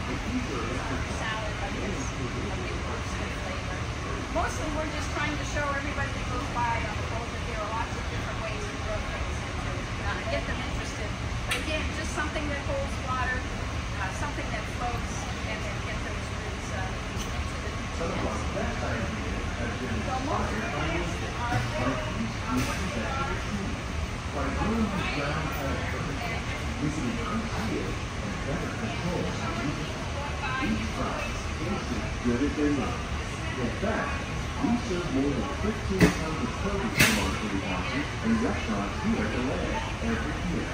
salad like this. Mostly we're just trying to show everybody that goes by on the boat that there are lots of different ways to grow things and to get them interested. But again, just something that holds water, something that floats, and then get those roots into the nutrients. So most of the plants are very good at their work. In fact, we serve more than 15 tons of produce from our food houses and restaurants here at the land every year.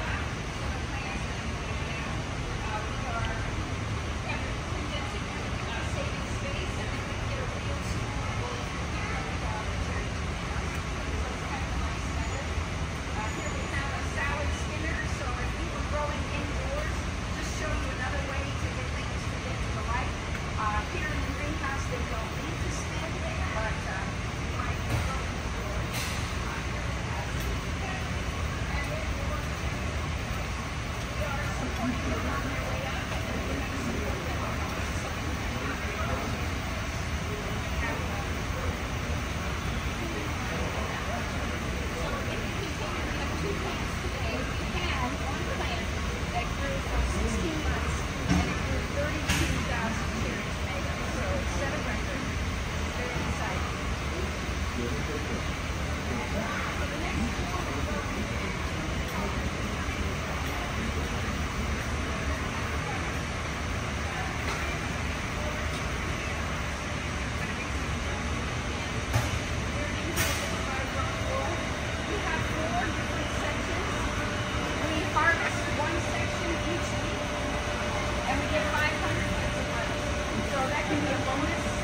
So that can be a bonus.